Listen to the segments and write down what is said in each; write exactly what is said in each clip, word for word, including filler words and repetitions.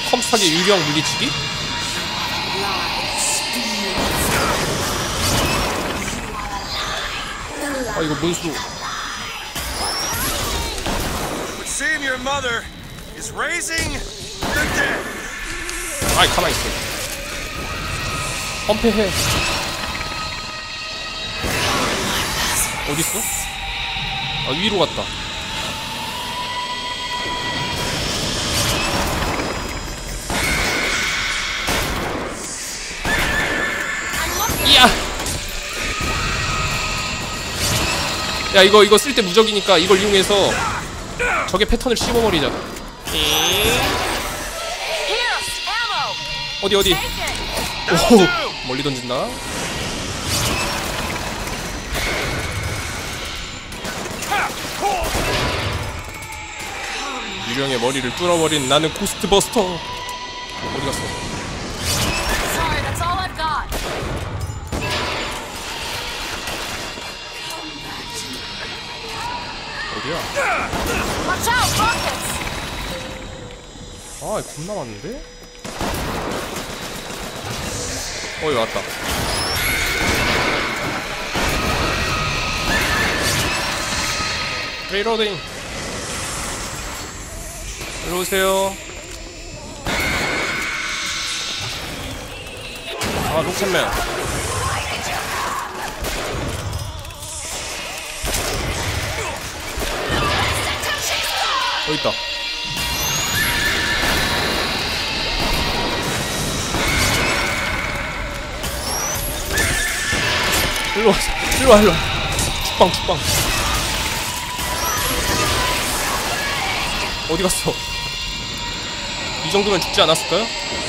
컴스탁의 유령 물리치기? 아 이거 문수로 아이 가만히 있어. 험패해. 어딨어? 아 위로 갔다. 이야! 야 이거 이거 쓸 때 무적이니까 이걸 이용해서 적의 패턴을 씹어버리자. 어디 어디? 오 멀리 던진다. 유령의 머리를 뚫어버린 나는 고스트버스터. 어디 갔어? 어디야? 아 겁나 많은데? 어 여기 왔다. 리로딩. 일로 오세요. 아 녹천맨. 어디 있다. 일로 와, 일로 와, 일로 와. 축방, 축방. 어디 갔어? 이 정도면 죽지 않았을까요?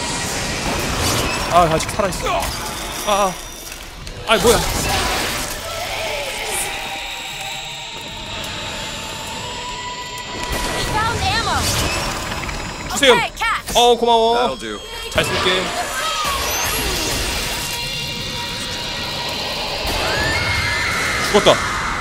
아, 아직 살아있어. 아, 아, 아, 뭐야? 주세요. 어, 고마워. 잘 쓸게. 죽었다.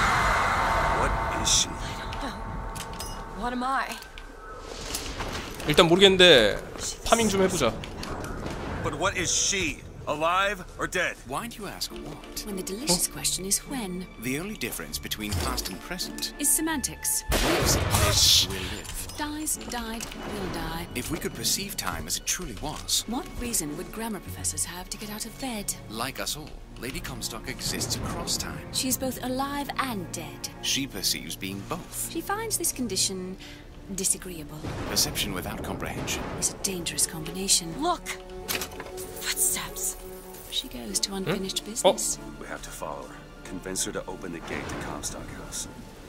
일단 모르겠는데 파밍 좀 해보자. But what is she? Alive or dead? Why do you ask what? When the delicious question is when. The only difference between past and present Is semantics. lives, lives, will live. Dies, died, will die. If we could perceive time as it truly was, What reason would grammar professors have to get out of bed? like us all, Lady Comstock exists across time. She's both alive and dead. She perceives being both. She finds this condition disagreeable. Perception without comprehension. It's a dangerous combination. Look! Footsteps. She goes to unfinished business. We have to follow her. Convince her to open the gate to Comstock House.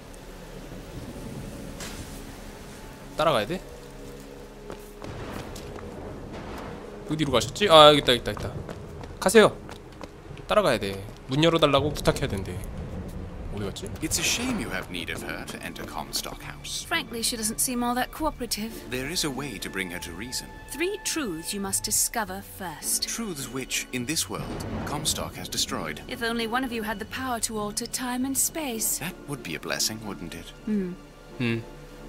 따라가야 돼? 어디로 가셨지? 아 여기 있다 있다 있다. 가세요. 따라가야 돼. 문 열어달라고 부탁해야 된대. 어디 갔지? It's a shame you have need of her to enter Comstock House. Frankly, she doesn't seem all that cooperative. There is a way to bring her to reason. Three truths you must discover first. Truths which, in this world, Comstock has destroyed. If only one of you had the power to alter time and space. That would be a blessing, wouldn't it? Hmm. 음.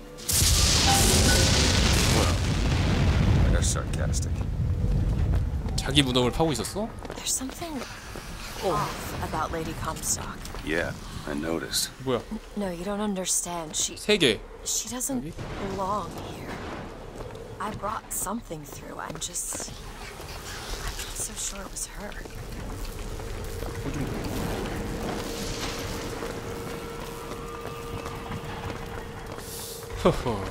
Well, they're sarcastic. 자기 무덤을 파고 있었어? There's something off about Lady Comstock. Yeah, I noticed. 뭐야? No, you don't understand. She 세 개. she doesn't Maybe? belong here. I brought something through. I'm just I'm not so sure it was her. 뭐 좀. 허허.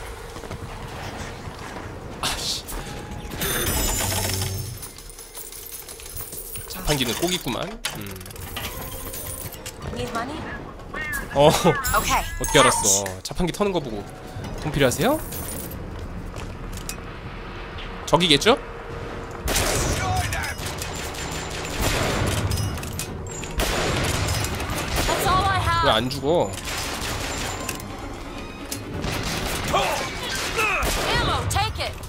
아씨. 자판기는 꼭 있구만. 음. Need money? 어. Okay. 어떻게 알았어? 자판기 터는 거 보고 돈 필요하세요? 저기겠죠? That's all I have. 왜 안 죽어? Ammo, take it.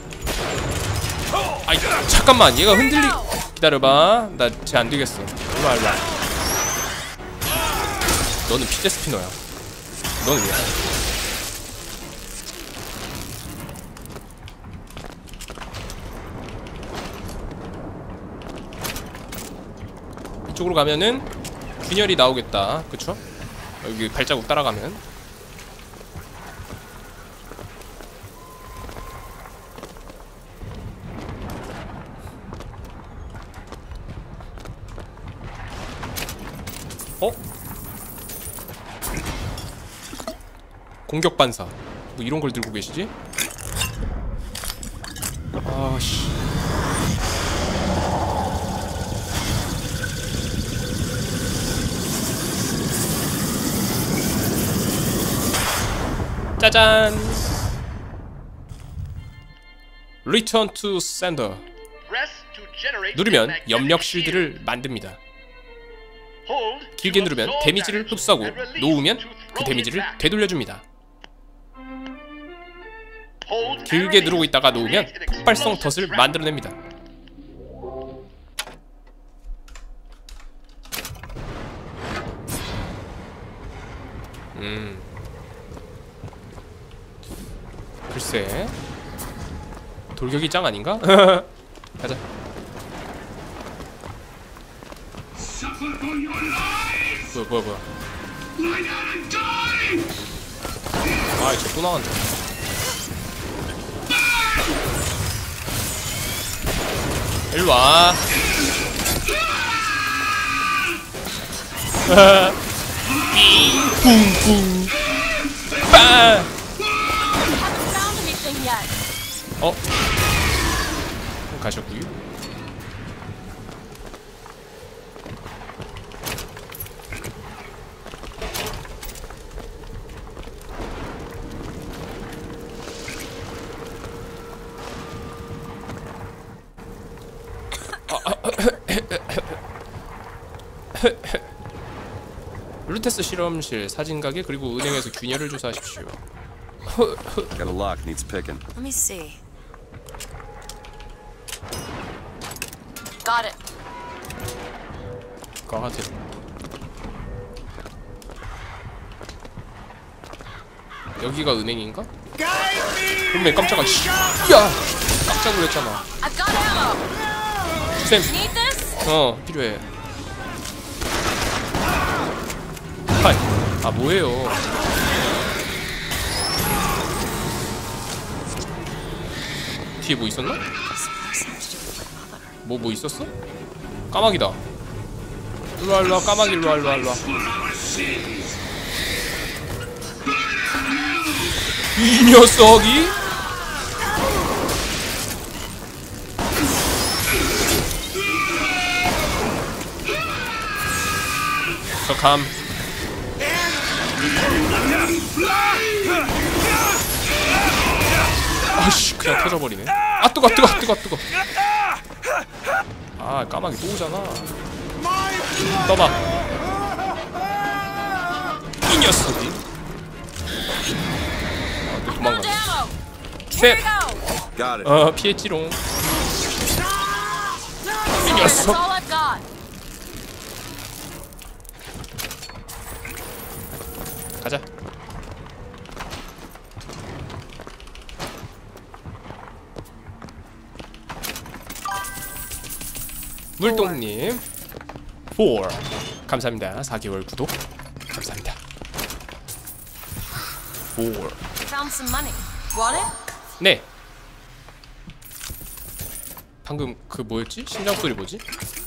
아이 잠깐만 얘가 흔들리. 기다려봐. 나 쟤 안 되겠어. 일로와 일로와. 너는 피제 스피너야. 너는 왜? 이쪽으로 가면은 균열이 나오겠다. 그쵸? 여기 발자국 따라가면. 어? 공격 반사. 뭐 이런 걸 들고 계시지? 아씨. 짜잔. Return to sender. 누르면 염력 실드를 만듭니다. 길게 누르면 데미지를 흡수하고 놓으면 그 데미지를 되돌려줍니다. 길게 누르고 있다가 놓으면 폭발성 덫을 만들어냅니다. 음 글쎄 돌격이 짱 아닌가? 가자. 뭐야 뭐야 뭐야. 아 이제 또 나간다. 일로와. 뿡뿡 빠. 어? 가셨구요. 루테스 실험실 사진가게 그리고 은행에서 균열을 조사하십시오. Got a lock, needs picking. Let me see. Got it. 가하트. 여기가 은행인가? 그러면 깜짝아. 야, 깜짝 놀랐잖아. I've got ammo. 쌤. Need this? 어, 필요해. 하이. 아, 뭐예요? 뒤에 뭐 있었나? 뭐 뭐 있었어? 까마귀다. 일로와 일로와 까마귀 일로와 일로와 일로와. 이 녀석이? 저 감. 아씨 그냥 터져버리네. 아 뜨거 뜨거 뜨거 뜨거. 아 까마귀 또 오잖아. 떠봐. 이 녀석이. 아 또 도망가네. 셋. Got it. 어 피했지롱. 이 녀석. 가자. 물동님 사 감사합니다. 사 개월 구독 감사합니다. 사 Found some money. Want it? 네. 방금 그 뭐였지? 심장 소리 뭐지?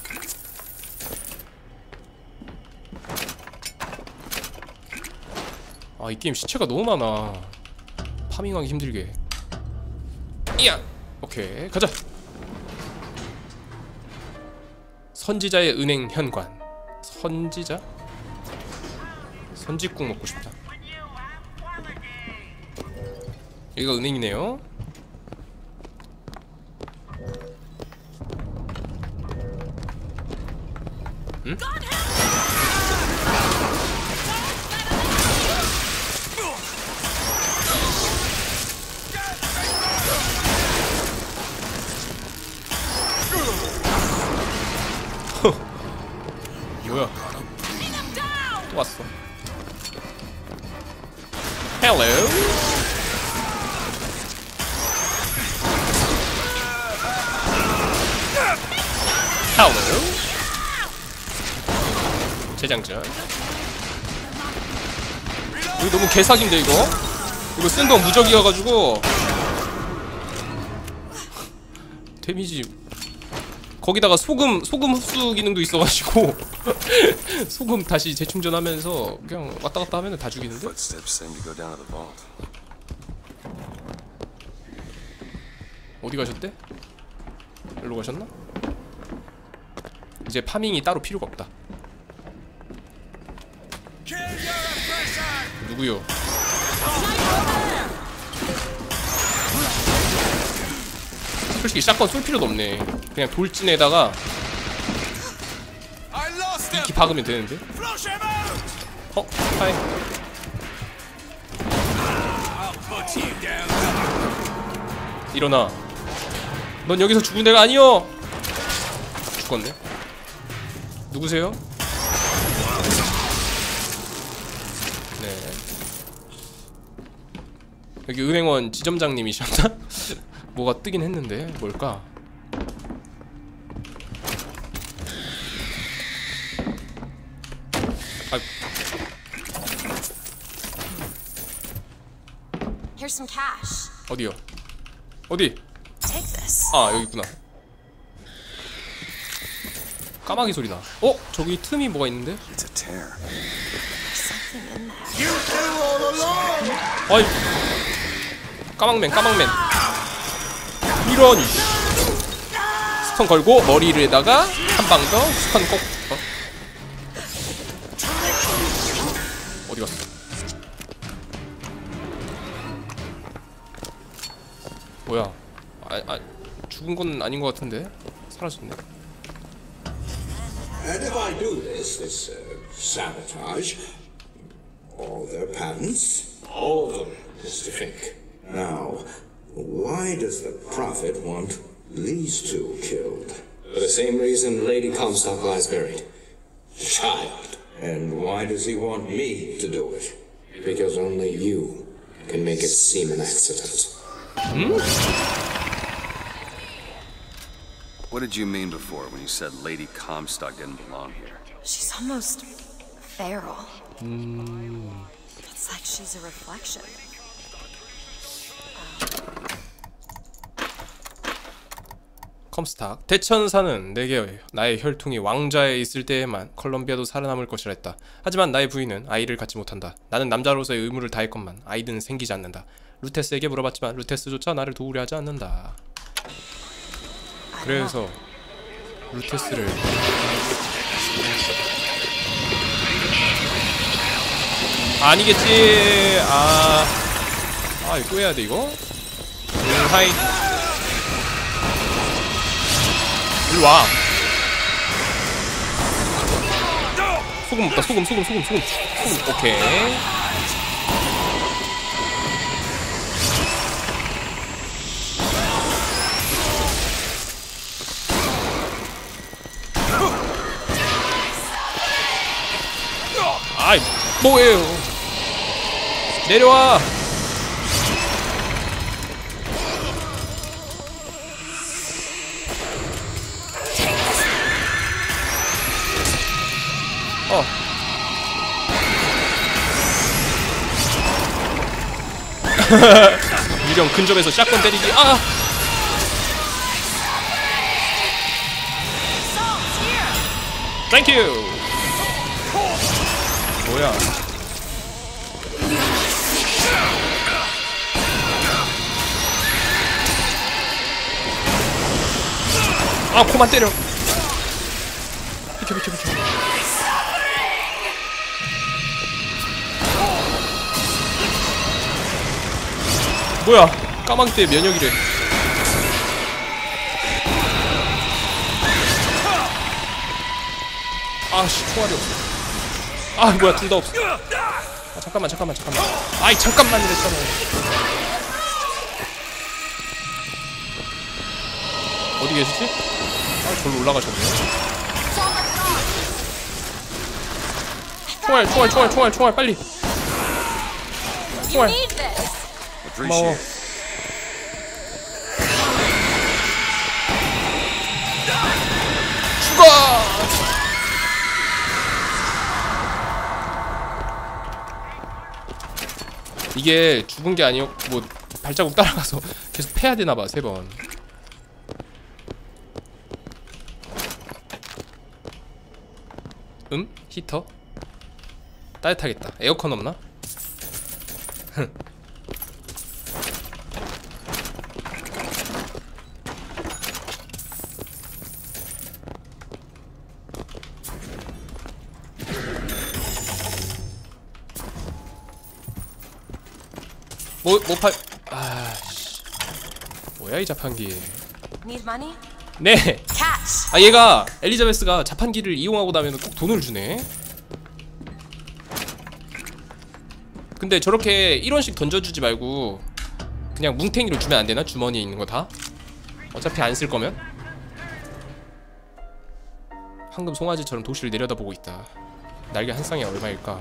아 이 게임 시체가 너무 많아. 파밍하기 힘들게. 이야. 오케이 가자. 선지자의 은행 현관. 선지자? 선지국 먹고 싶다. 여기가 은행이네요. 응? 뭐야? 또 왔어. Hello. Hello. 재장전. 이거 너무 개사기인데 이거? 이거 쓴 거 무적이어가지고 데미지. 거기다가 소금 소금 흡수 기능도 있어가지고 소금 다시 재충전하면서 그냥 왔다 갔다 하면 다 죽이는데? Footsteps seem to go down to the vault. 어디 가셨대? 일로 가셨나? 이제 파밍이 따로 필요가 없다. 누구요? 솔직히 샷건 쏠 필요도 없네. 그냥 돌진에다가 이끼 박으면 되는데? 어? 하이. 일어나. 넌 여기서 죽은 애가 아니여. 죽었네. 누구세요? 네. 여기 은행원 지점장님이셨나? 뭐가 뜨긴 했는데 뭘까? 아. Here's some cash. 어디요? 어디? Take this. 아 여기 있구나. 까마귀 소리나. 어? 저기 틈이 뭐가 있는데? It's a tear. There's something in there. 어이. 까망맨 까망맨. 이런. 스턴 걸고 머리에다가 한 방 더 스턴 꼭. 어? 어디 갔어? 뭐야? 아, 아 죽은 건 아닌 것 같은데 사라졌네. And if I do this, this uh, sabotage, all their patents, all of them, Mister Fink. Now, why does the Prophet want these two killed? For the same reason Lady Comstock lies buried. Child. And why does he want me to do it? Because only you can make it seem an accident. Hmm? What did you mean before when you said Lady Comstock didn't belong here? She's almost feral. 음... It's like she's a reflection. 컴스탁. 대천사는 내게 나의 혈통이 왕좌에 있을 때에만 컬럼비아도 살아남을 것이라 했다. 하지만 나의 부인은 아이를 갖지 못한다. 나는 남자로서의 의무를 다했건만 아이는 생기지 않는다. 루테스에게 물어봤지만 루테스조차 나를 도우려 하지 않는다. 그래서 루테스를 아니겠지. 아, 아 이거 또 해야 돼 이거. 음, 하이. 일로 와. 소금 없다. 소금, 소금, 소금, 소금, 소금. 오케이. 아이 뭐예요? 내려와. 어. 유령 근접에서 샷건 때리기. 아. 땡큐. 뭐야? 아 코만 때려. 비켜 비켜 비켜. 뭐야? 까망 때 면역이래. 아씨 총알이 없어. 아 뭐야 둘 다 없어. 아 잠깐만 잠깐만 잠깐만. 아이 잠깐만 이랬잖아. 어디 계시지? 아 절로 올라가셨네. 총알 총알 총알 총알 총알 빨리. 총알. 고마워. 죽어. 이게 죽은 게 아니고 뭐 발자국 따라가서 계속 패야 되나봐 세 번. 음? 히터? 따뜻하겠다. 에어컨 없나? 뭐, 뭐 팔, 아씨. 뭐야, 이 자판기. Need money? 네! Catch! 아, 얘가, 엘리자베스가 자판기를 이용하고 나면 꼭 돈을 주네. 근데 저렇게 일 원씩 던져주지 말고 그냥 뭉탱이로 주면 안 되나? 주머니에 있는 거 다? 어차피 안 쓸 거면? 황금 송아지처럼 도시를 내려다보고 있다. 날개 한 쌍이 얼마일까?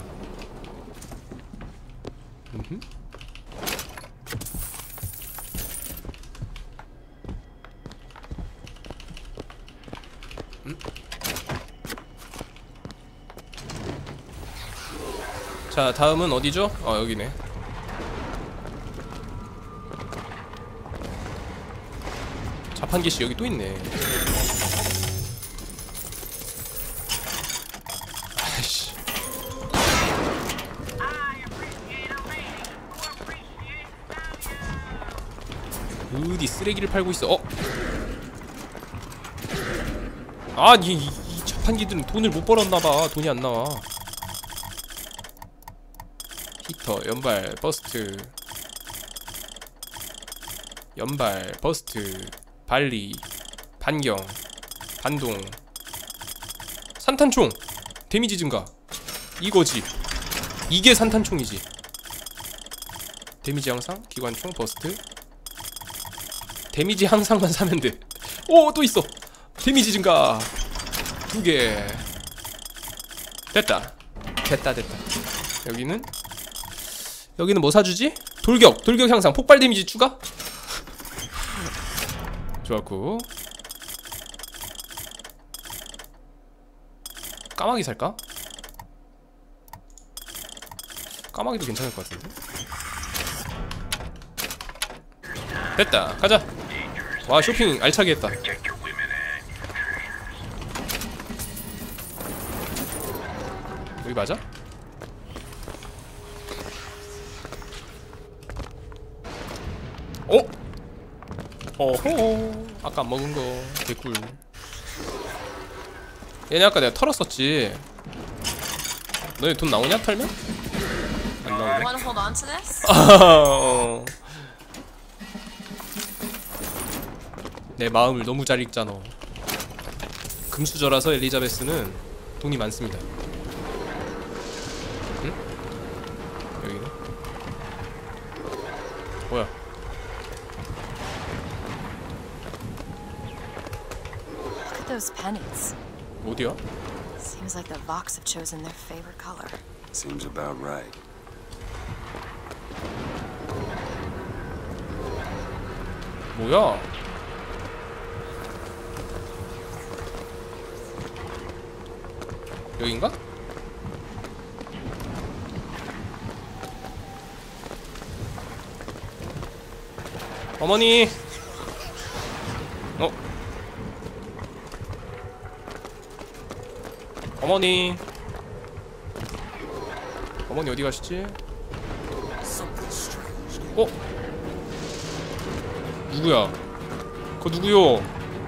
음흠. 음? 자, 다음은 어디죠? 어, 여기네. 자판기씨 여기 또 있네. 아이씨. 어디 쓰레기를 팔고 있어? 어? 아, 이, 이, 이 자판기들은 돈을 못 벌었나봐. 돈이 안 나와. 히터, 연발, 버스트. 연발, 버스트, 발리, 반경, 반동, 산탄총, 데미지 증가. 이거지. 이게 산탄총이지. 데미지 향상, 기관총, 버스트. 데미지 향상만 사면 돼. 오, 또 있어. 데미지 증가 두 개. 됐다. 됐다 됐다. 여기는 여기는 뭐 사주지? 돌격, 돌격 향상, 폭발 데미지 추가? 좋았고. 까마귀 살까? 까마귀도 괜찮을 것 같은데? 됐다, 가자. 와, 쇼핑 알차게 했다. 여기 맞아? 어? 어허, 아까 안 먹은 거 개꿀. 얘네 아까 내가 털었었지. 너네 돈 나오냐, 털면? 안 나오네. Wanna hold on to this? 어. 내 마음을 너무 잘 읽잖아. 금수저라서 엘리자베스는 돈이 많습니다. 응? 여기네. 뭐야? Look at those pennies. 어디야? Seems like the Vox have chosen their favorite color. Seems about right. 뭐야? 여긴가? 어머니. 어? 어머니. 어머니 어디 가시지? 어? 누구야? 그거 누구요?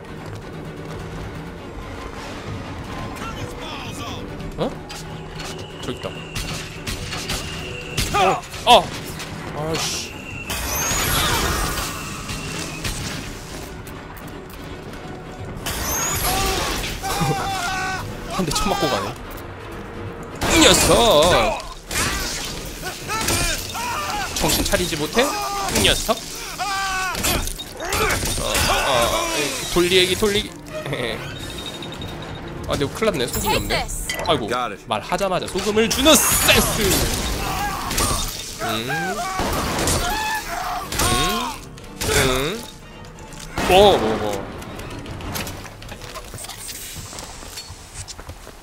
어? 저기 있다. 어! 아! 아이씨. 한 대 쳐맞고 가네. 이 녀석! 정신 차리지 못해? 이 녀석! 어, 어, 돌리 얘기 돌리기. 아, 근데 큰일 났네. 소금이 없네. 아이고, 말하자마자 소금을 주는 센스! 음. 음. 음. 뭐, 뭐, 뭐.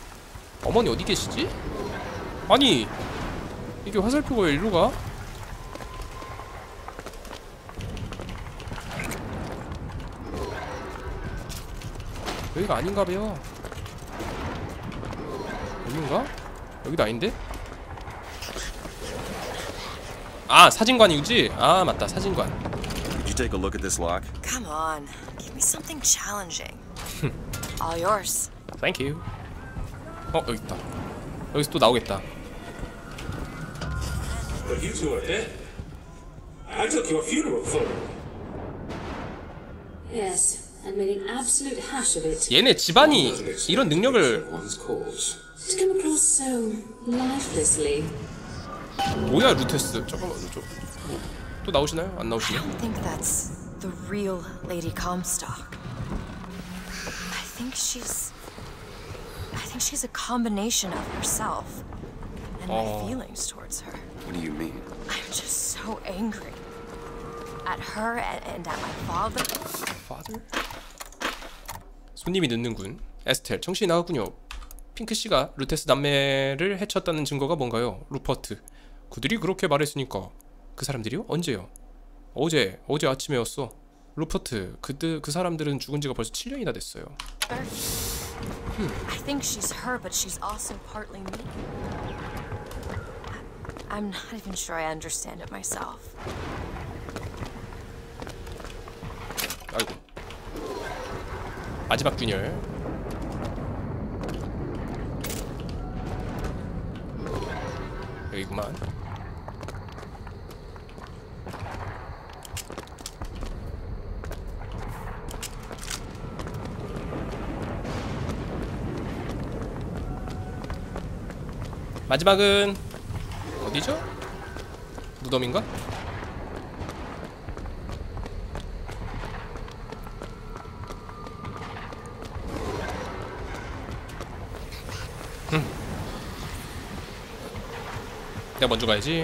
어머니 어디 계시지? 아니, 이게 화살표가 왜 일로 가? 여기가 아닌가봐요. 여긴가? 여기도 아닌데? 아, 사진관이지? 아, 맞다, 사진관. Could you take a look at this lock? Come on, give me something challenging. All yours. Thank you. 어, 여기 있다. 여기서 또 나오겠다. But you two are dead. I took your funeral photo. Yes, and made an absolute hash of it. 얘네 집안이 이런 능력을 One's cause. To come across so lifelessly. 뭐야, 루테스. 잠깐만, 저, 또 나오시나요? 안 I 나오시네. don't think that's the real Lady Comstock. I think she's... I think she's a combination of herself and my Oh. feelings towards her. What do you mean? I'm just so angry. At her and, and at my father. Father? 손님이 늦는군. 에스텔, 정신이 나갔군요. 핑크씨가 루테스 남매를 해쳤다는 증거가 뭔가요? 루퍼트. 그들이 그렇게 말했으니까. 그 사람들이요? 언제요? 어제, 어제 아침에였어. 루퍼트, 그들, 그 사람들은 죽은 지가 벌써 칠 년이나 됐어요. I think she's her, but she's also partly me. I, I'm not even sure I understand it myself. 아이고. 마지막 균열. 여기구만. 마지막은 어디죠? 무덤인가? 음. 내가 먼저 가야지.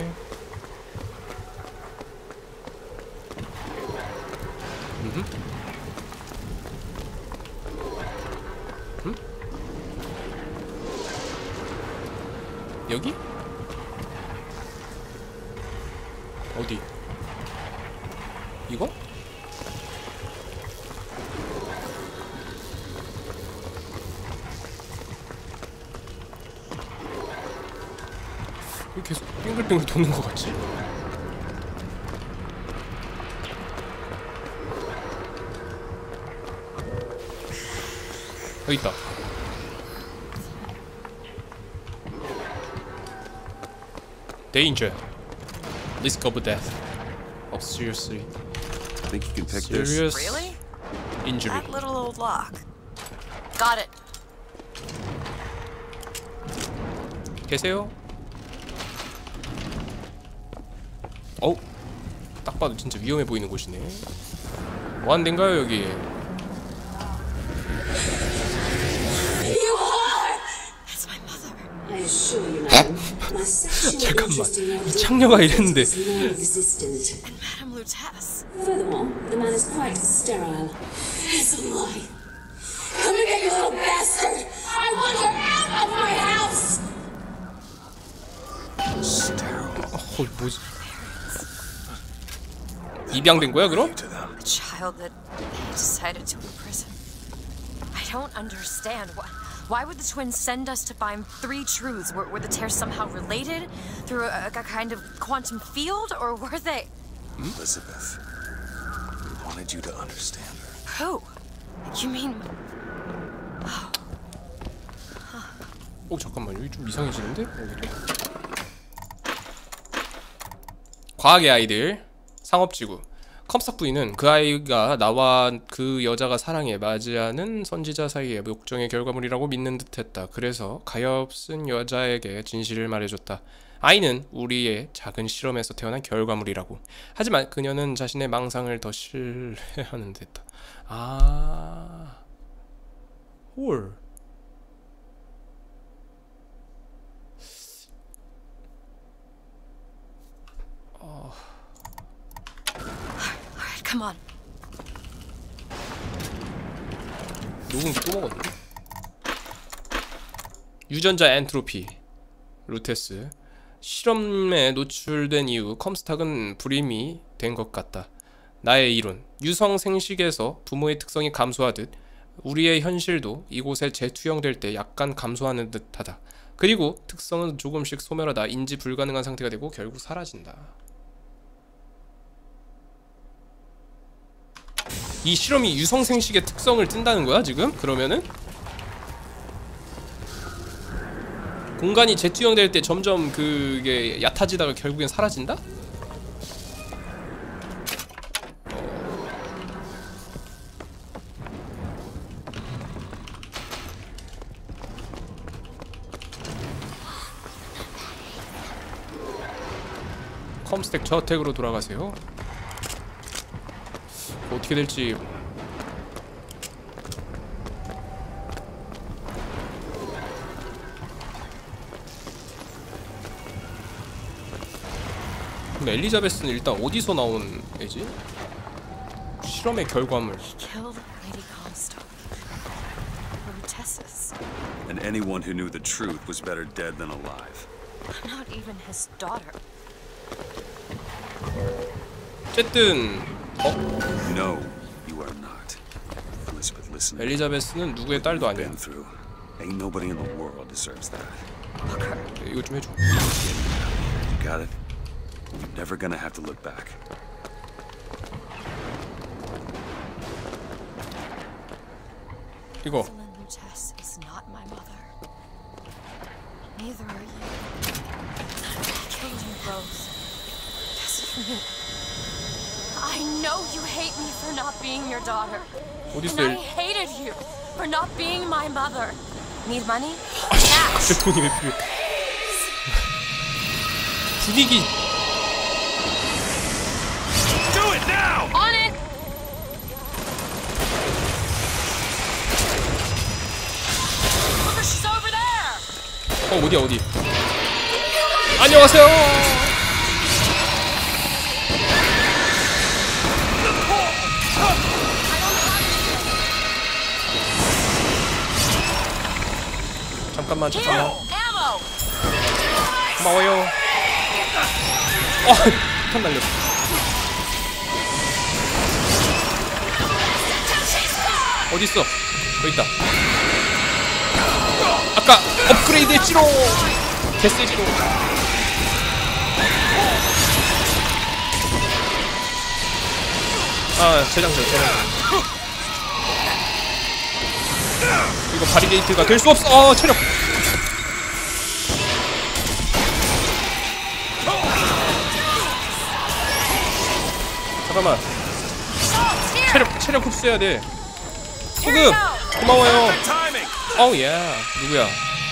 음흠. 음? 여기? 어디? 이거? 왜 계속 빙글빙글 도는 것 같지? 여기 있다. Danger. Risk of death. Of seriously. Think you can pick this? Serious Really? injury. That little old lock. Got it. 계세요? 어우, 딱 봐도 진짜 위험해 보이는 곳이네. 뭐 하는 데인가요, 여기? That's my mother. I assure you, madam, my sexual 잠깐만, interest in your 이 창녀가 이랬는데. is non-existent. And Madame Lutece. Furthermore, the man is quite sterile. It's a lie. Come here, you little bastard! I want her out of my house! 어, 뭐지? 입양된 거야, 그럼? To them. The child that they decided to imprison. I don't understand. Why, why would the twins send us to find three truths? Were, were the tears somehow related through a, a kind of quantum field, or were they? Elizabeth, we wanted you to understand her. Who? You mean? 어, 잠깐만, 여기 좀 이상해지는데? 여기도? 과학의 아이들 상업지구. 컴스탁 부인은 그 아이가 나와 그 여자가 사랑에 맞이하는 선지자 사이의 목정의 결과물이라고 믿는 듯했다. 그래서 가엾은 여자에게 진실을 말해줬다. 아이는 우리의 작은 실험에서 태어난 결과물이라고. 하지만 그녀는 자신의 망상을 더 신뢰하는 듯했다. 아... 홀... Alright, come on. 녹음기 또 먹었네. 유전자 엔트로피. 루테스. 실험에 노출된 이후 컴스탁은 불임이 된 것 같다. 나의 이론. 유성 생식에서 부모의 특성이 감소하듯 우리의 현실도 이곳에 재투영될 때 약간 감소하는 듯하다. 그리고 특성은 조금씩 소멸하다 인지 불가능한 상태가 되고 결국 사라진다. 이 실험이 유성생식의 특성을 뜬다는 거야 지금? 그러면은? 공간이 재투영될 때 점점 그게 얕아지다가 결국엔 사라진다? 컴스택 저택으로 돌아가세요. 어떻게 될지. 그럼 엘리자베스는 일단 어디서 나온 애지? 실험의 결과물. Killed Lady Comstock. Lutesses. And anyone who knew the truth was better dead than alive. I'm not even his daughter. 어쨌든 어? No, you are not. Elizabeth, listen. 엘리자베스는 누구의 딸도 아니야. Been through. Ain't nobody in the world deserves that. 이거 좀 해줘. You got it? You're never gonna have to look back. 이거. Rosalind Lutece is not my mother. Neither are you. I killed you both. Because of me. I know you hate me for not being your daughter. 어딨어? And I hated you for not being my mother. Need money? 제 돈이 왜 필요해? 분위기. Do it now! On it! Look, she's over there! 어 어디야 어디? 안녕하세요. 잠깐만 잠깐만. Ammo! 고마워요. 어, 폭탄 날렸어. 어딨어? 여기 있다. 아까 업그레이드 했지로. 개쎄지로. 아, 재장전, 재장전. 이거 바리게이트가 될 수 없어. 어, 체력. 잠깐만. 체력 체력 흡수해야 돼. 소금 고마워요. 어우 예. 누구야?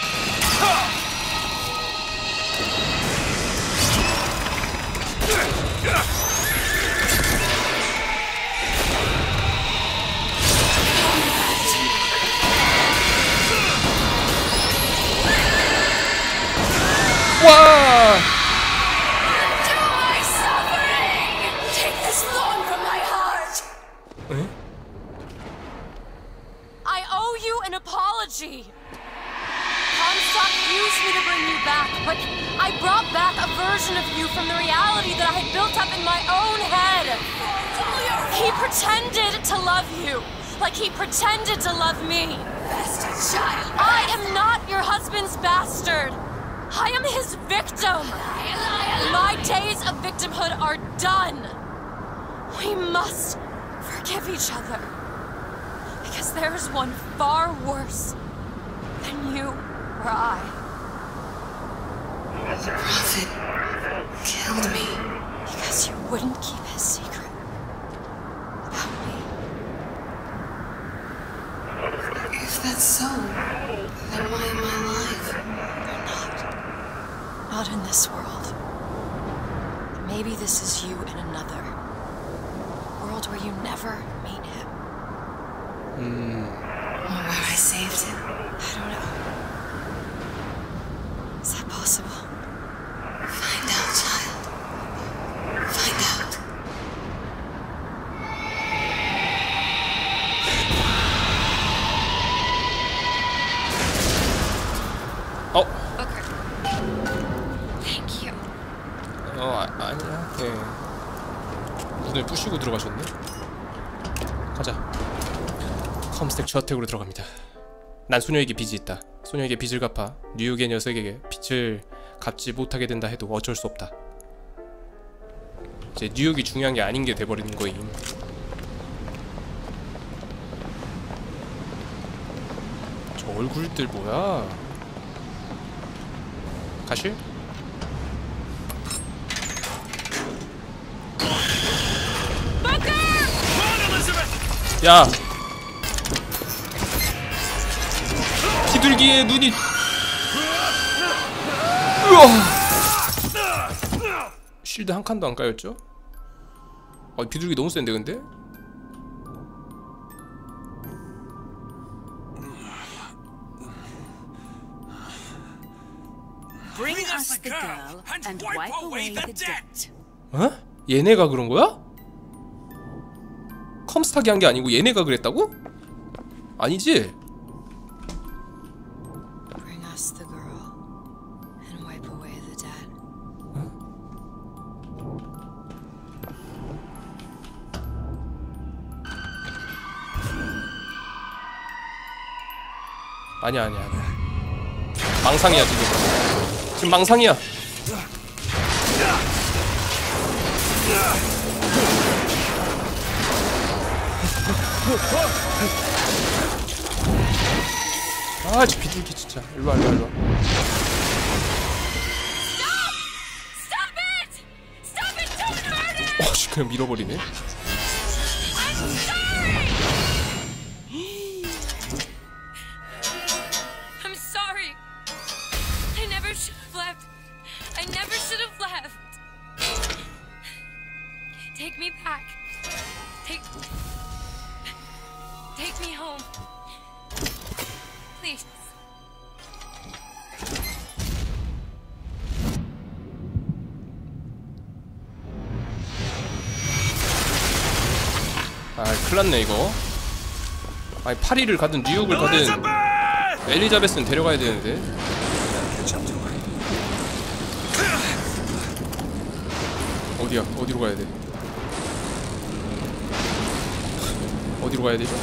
와. 에? I owe you an apology. Comstock used me to bring you back, but I brought back a version of you from the reality that I had built up in my own head. He pretended to love you, like he pretended to love me. Bastard child. I am not your husband's bastard. I am his victim. My days of victimhood are done. We must forgive each other. Because there's one far worse than you or I. The Prophet killed me. Because you wouldn't keep his secret about me. If that's so, then why am I alive? You're not. Not in this world. Maybe this is you in another. A world where you never meet him. Or where I saved him. I don't know. Is that possible? Find out, child. Find out. 어? Booker. Thank you. 어 아, 아니야. 네. 문을 부시고 들어가셨네. 가자. 컴스텍 저택으로 들어갑니다. 난 소녀에게 빚이 있다. 소녀에게 빚을 갚아 뉴욕의 녀석에게 빚을 갚지 못하게 된다 해도 어쩔 수 없다. 이제 뉴욕이 중요한 게 아닌 게 돼버리는 거임. 저 얼굴들 뭐야? 가실? 야! 비둘기의 눈이. 우와! 실드 한 칸도 안 까였죠? 아, 비둘기 너무 센데 근데? Bring us the girl and wipe away the debt. 어? 얘네가 그런 거야? 컴스탁이 한 게 아니고 얘네가 그랬다고? 아니지? Bring us the girl and wipe away the debt. 아니야 아니야 아니야. 망상이야 지금. 지금 망상이야. 아, 저 비둘기 진짜. 일로와, 일로와, 일로와. Stop it! Stop it! Don't hurt it! 어, 씨, 그냥 밀어버리네. I'm sorry! I'm sorry. I never should have left. I never should have left. Take me back. Take... Take me home. Please. 아, 큰일났네 이거. 아니, 파리를 가든 뉴욕을 가든 엘리자베스는 데려가야 되는데. 어디야? 어디로 가야 돼? 어디로 가야 되죠?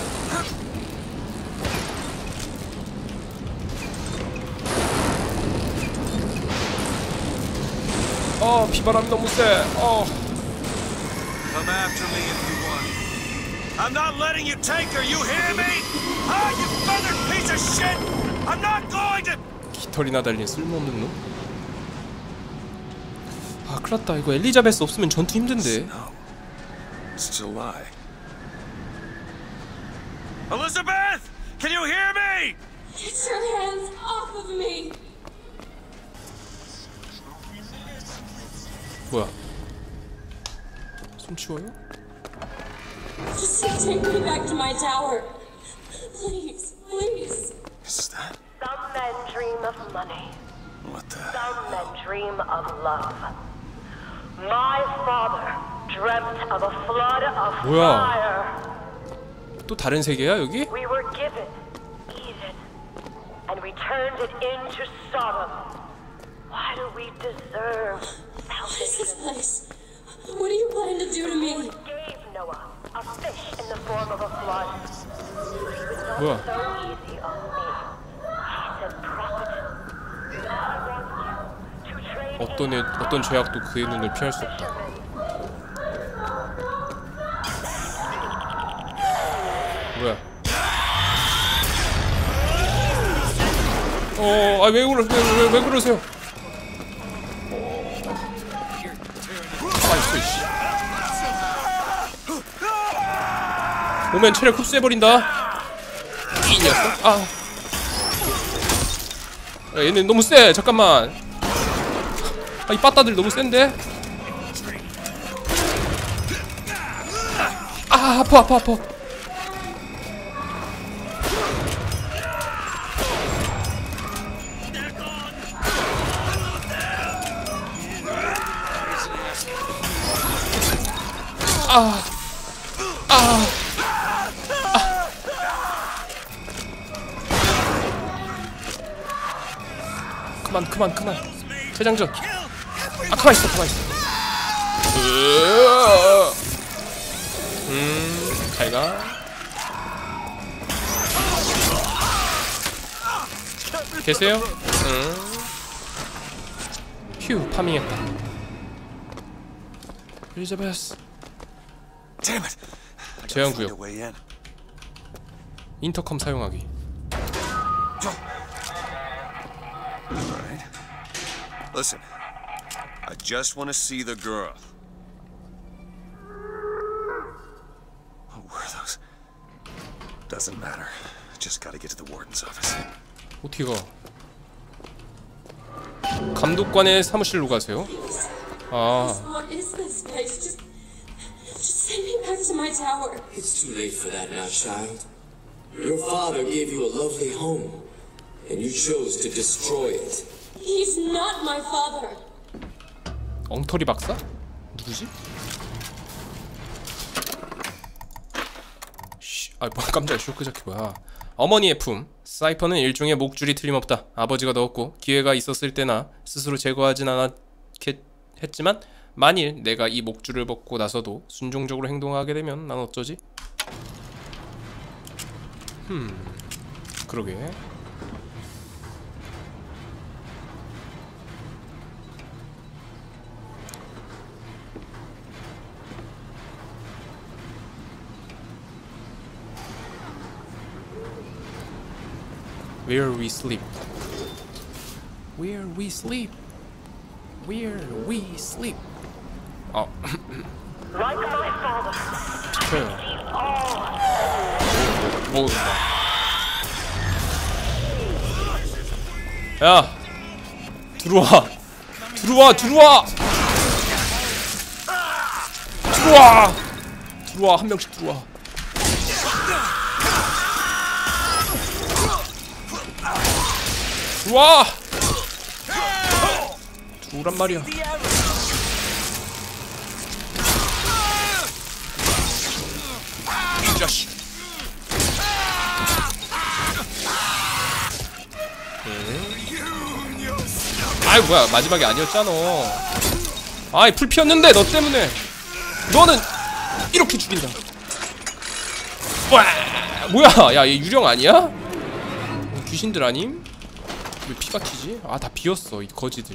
어, 비바람이 너무 세. 어. Come after me if you want. I'm not letting you take her, you hear me? Ah, you mother piece of shit! I'm not going to... 깃털이나 달린 쓸모없는 놈? 아, 큰일났다. 이거 엘리자베스 없으면 전투 힘든데. No. It's July. Elizabeth! Can you hear me? Get your hands off of me! 뭐야? 손 치워요? Just take me back to my tower. Please, please. Is that... Some men dream of money. What the... Some men dream of love. My father dreamt of a flood of 뭐야? fire. 또 다른 세계야 여기? We were given Eden, and we turned it into Sodom. Why do we deserve What is this salvation? place? What do you plan to do to me? We gave Noah a fish in the form of a flood. It was 뭐야? not so easy on me. He said, prophet, I want you to trade 어떤 애, 어떤 죄악도 그의 눈을 피할 수 없다. 뭐야? 어, 아 왜 그러, 왜, 왜, 왜 그러세요? 아, 있어, 이씨. 오면 체력 흡수해버린다. 이 녀석. 아. 야, 얘네 너무 세. 잠깐만. 아, 이 빠따들 너무 센데? 아, 아파, 아파, 아파. 아, 아, 아. 그만, 그만, 그만. 재장전. 아, 가만 있어, 가만 있어. 음, 잘가. 계세요? 응. 휴, 파밍했다. 엘리자베스. Damn it. I gotta 제한 find a 구역. way in. 인터컴 사용하기. Alright. Listen. I just want to see the girl. What were those? Doesn't matter. Just gotta get to the warden's office. 어떻게 가? 감독관의 사무실로 가세요? 아, What is this place? Just, just send me back to my tower. It's too late for that now, child. Your father gave you a lovely home, and you chose to destroy it. He's not my father. 엉터리 박사? 누구지? 씨, 아, 뭐 깜짝이야. 쇼크자키 뭐야? 어머니의 품. 사이퍼는 일종의 목줄이 틀림없다. 아버지가 넣었고 기회가 있었을 때나 스스로 제거하진 않았겠지만 만일 내가 이 목줄을 벗고 나서도 순종적으로 행동하게 되면 난 어쩌지? 흠, 그러게. Where we sleep. Where we sleep. Where we sleep. 어. Like my father. 비켜요. 뭐, 뭐. 야, 들어와. 들어와, 들어와. 들어와. 들어와, 한 명씩 들어와. 들어와. 들어오란 말이야. 이 자식. 아이 뭐야, 마지막이 아니었잖아. 아이 풀 피었는데 너 때문에. 너는 이렇게 죽인다. 와, 뭐야, 야 얘 유령 아니야? 귀신들 아님? 왜 피가 튀지? 아, 다 비었어 이 거지들.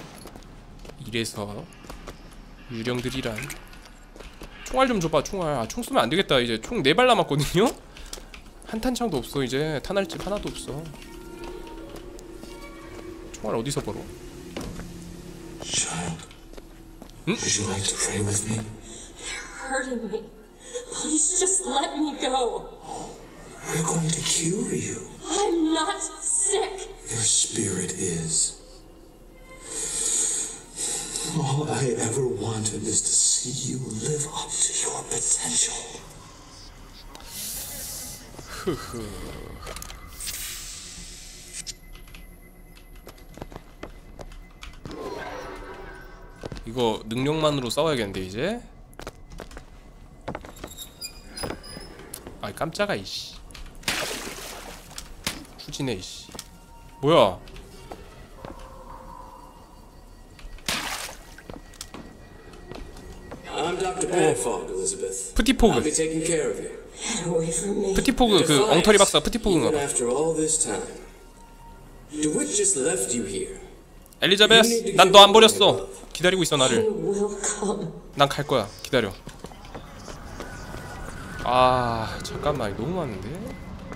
이래서 유령들이란. 총알 좀 줘봐. 총알. 아, 총 쏘면 안되겠다. 이제 총 네 발 남았거든요? 한 탄창도 없어. 이제 탄알집 하나도 없어. 총알 어디서 벌어? Child, 응? would you like to pray with me? You're hurting me. Please just let me go. We're going to cure you. I'm not sick. Your spirit is. All I ever wanted is to see you live up to your potential. 이거 능력만으로 싸워야겠는데 이제. 아이 깜짝아 이씨. 후지네 이씨. 뭐야? I'm Doctor Padfog, Elizabeth. 프티포그. I'll be taking care of you. Get away from me. 프티포그 그 엉터리 박사 프티포그인가 Even 봐. after all this time, DeWitt just left you here. 엘리자베스, 난 너 안 버렸어. 기다리고 있어 나를. Will come. 난 갈 거야. 기다려. 아, 잠깐만. 너무 많은데?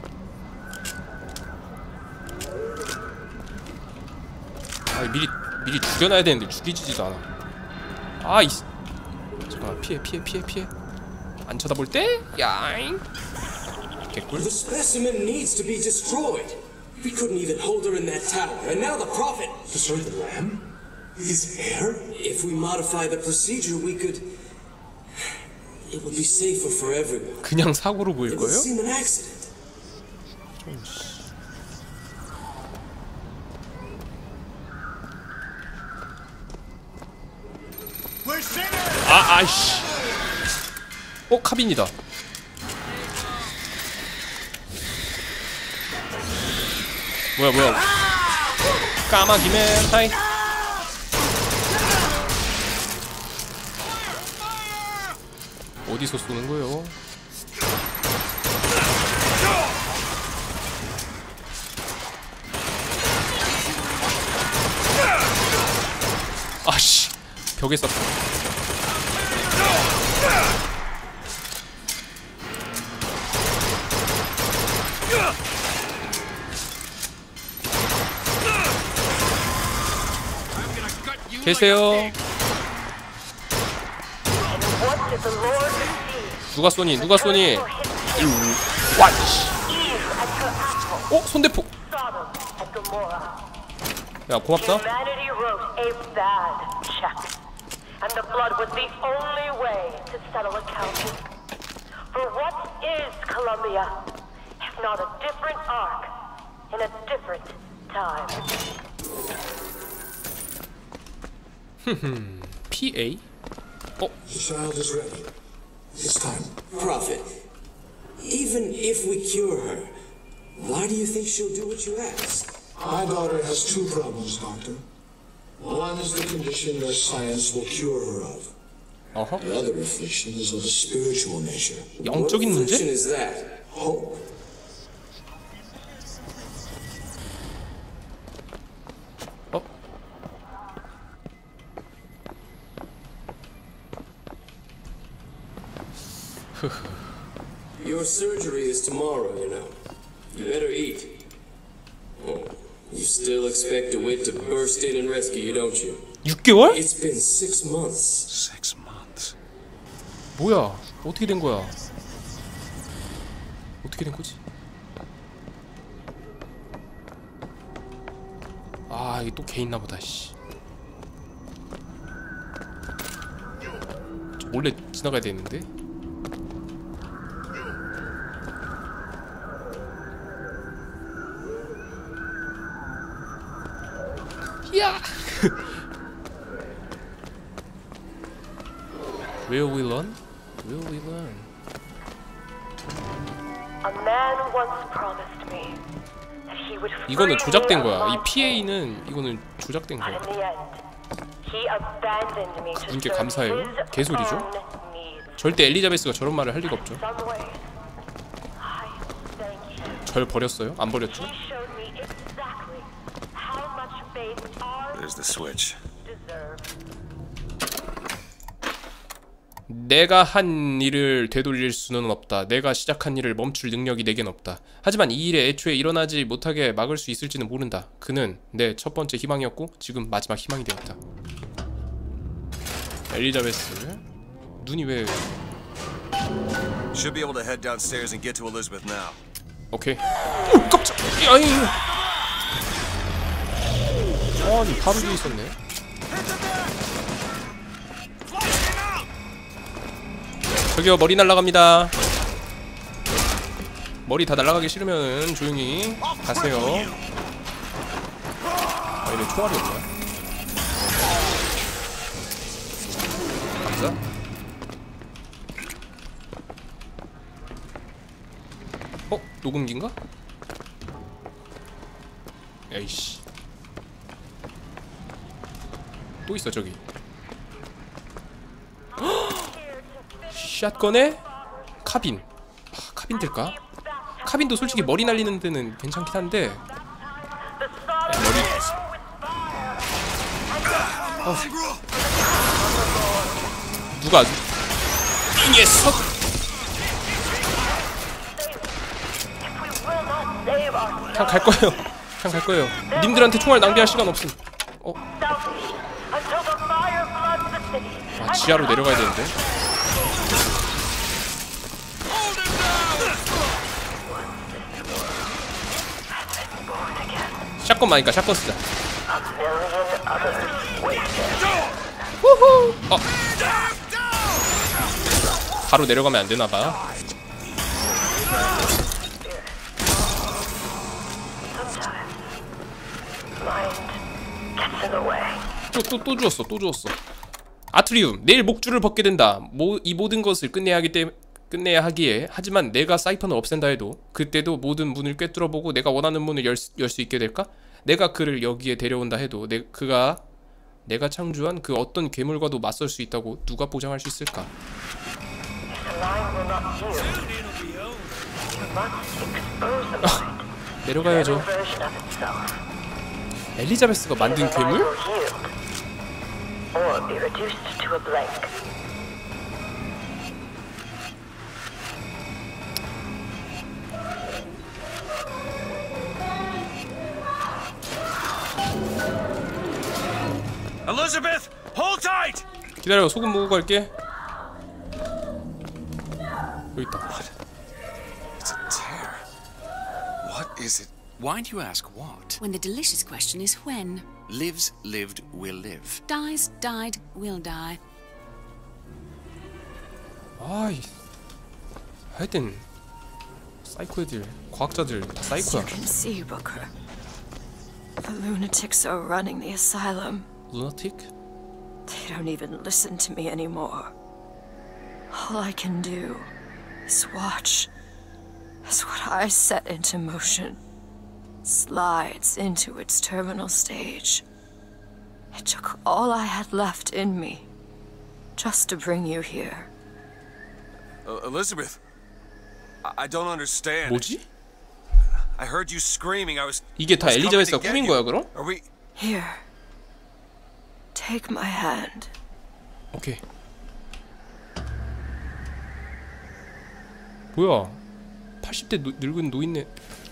아, 미리 미리 죽여놔야 되는데 죽이지도 않아. 아, 이 잠깐만. 피해, 피해, 피해, 피해. 안 쳐다볼 때? 야잉. 개꿀. The specimen needs to be destroyed. We couldn't even hold her in that tower, and now the Prophet. Destroy the lamb? His hair? If we modify the procedure, we could. It would be safer for everyone. 그냥 사고로 보일 It would 거예요? seem an accident. 아, 아이씨. 어, 카빈이다. 뭐야, 뭐야. 까마귀맨 타이. 어디서 쏘는 거요? 벽에 쐈어. 계세요. 누가 쏘니? 누가 쏘니? 와, 씨. 어? 손대포. 야, 고맙다. Humanity wrote a bad check, and the blood was the only way to settle accounts. For what is Columbia, if not a different arc in a different time? 흠흠. 피에이? 어? The child is ready. This time. Prophet, even if we cure her, why do you think she'll do what you ask? My daughter has two problems, Doctor. One is the condition your science will cure her of. 어허. The other affliction is of a spiritual nature. 영적인 What 문제? affliction is that? Hope. 어? Your surgery is tomorrow, you know. You better eat. Oh, you still expect DeWitt to burst in and rescue you, don't you? 육 개월? It's been six months. Six months. 뭐야? 어떻게 된 거야? 어떻게 된 거지? 아, 이게 또 개 있나 보다, 씨. 저 몰래 지나가야 되는데? 야! Will we learn? Will we learn? A man once promised me that he would free 이거는 조작된 me 거야. of 이 my 피에이는 이거는 조작된 pain. 거야. But in the end, he abandoned me to 그분께 serve 감사해요. his 개소리죠? own needs. 절대 엘리자베스가 저런 말을 할 리가 없죠. Some way, I thank you. 절 버렸어요? 안 버렸죠? He showed me exactly how much faith our There's the switch. deserve. 내가 한 일을 되돌릴 수는 없다. 내가 시작한 일을 멈출 능력이 내겐 없다. 하지만 이 일에 애초에 일어나지 못하게 막을 수 있을지는 모른다. 그는 내 첫 번째 희망이었고 지금 마지막 희망이 되었다. 엘리자베스 눈이 왜... Should be able to head downstairs and get to Elizabeth now. 오케이. 오, 깜짝! 아이. 아니 바로 뒤에 있었네. 저기요, 머리 날라갑니다. 머리 다 날라가기 싫으면 조용히 가세요. 아, 얘네 총알이 없냐? 감사. 어? 녹음기인가? 에이씨. 또 있어 저기. 샷건에 카빈. 아, 카빈 될까? 카빈도 솔직히 머리 날리는 데는 괜찮긴 한데. 야, 머리. 어. 누가? 이 녀석. 그냥 갈 거예요. 그냥 갈 거예요. 님들한테 총알 낭비할 시간 없음. 어? 아, 지하로 내려가야 되는데. 샷건 많으니까 샷건 쓰자. 후후. 어. 바로 내려가면 안 되나봐. 또 또 또 주웠어. 또 주웠어. 아트리움. 내일 목줄을 벗게 된다. 모, 이 모든 것을 끝내야 하기 때문에 끝내야 하기에 하지만 내가 사이펀을 없앤다 해도 그때도 모든 문을 꿰뚫어보고 내가 원하는 문을 열 수 있게 될까? 내가 그를 여기에 데려온다 해도 내, 그가 내가 창조한 그 어떤 괴물과도 맞설 수 있다고 누가 보장할 수 있을까? 아, 내려가야죠. 엘리자베스가 만든 괴물? or be reduced to a blank. Elizabeth, hold tight! 기다려, 소금 먹고 갈게. 여기 있다. It's a tear. What is it? Why do you ask what? When the delicious question is when. Lives, lived, will live. Dies, died, will die. 아이, 하여튼 사이코애들, 과학자들 다 As you 사이코야. can see, Booker, the lunatics are running the asylum. 루나틱? They don't even listen to me anymore. All I can do is watch as what I set into motion slides into its terminal stage. It took all I had left in me just to bring you here. Uh, Elizabeth, I, I don't understand. 뭐지? I heard you screaming. I was. 이게 다 I was coming 엘리자베스가 to get 꾸민 you. 거야, 그럼? Are we? Here. Take my hand. 오케이. 뭐야? 팔십 대 노, 늙은 노인네.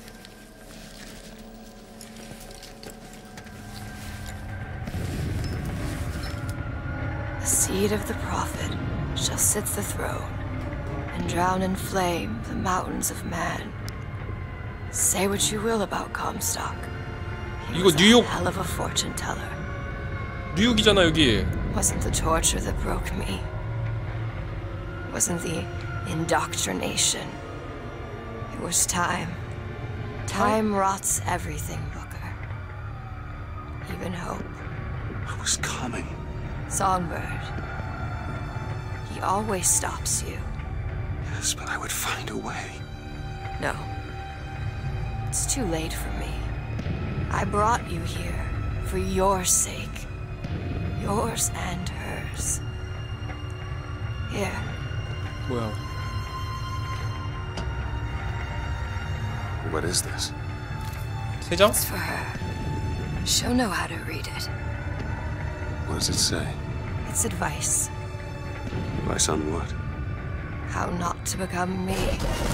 The seed of the prophet shall sit the throne and drown in flame the mountains of man. Say what you will about Comstock. He 이거 was a 뉴욕 hell of a fortune teller. 뉴욕이잖아 여기. Wasn't the torture that broke me. Wasn't the indoctrination. It was time. Time rots everything, Booker. Even hope. I was coming. Songbird. He always stops you. Yes, but I would find a way. No. It's too late for me. I brought you here for your sake. Yours and hers. Here. 뭐야? What is this? 세 장? It's for her. She'll know how to read it. What does it say? It's advice. Advice on what? How not to become me.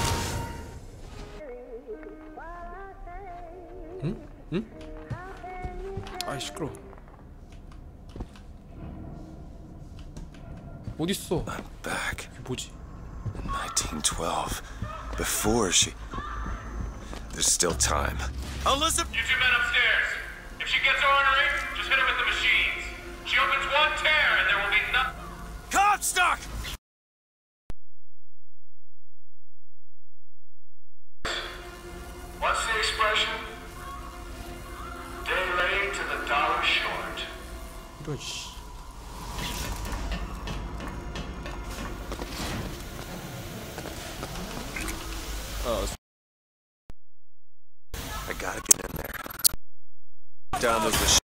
응? 응? 아이 시끄러워. 어딨어? I'm back. 이게 뭐지? In nineteen twelve. Before she... There's still time. Elizabeth! You two men upstairs. If she gets ornery, just hit her with the machines. She opens one tear and there will be nothing. Comstock! What's the expression? Day late to the dollar short. 이런 씨. 어. I gotta get in there. Down those machines.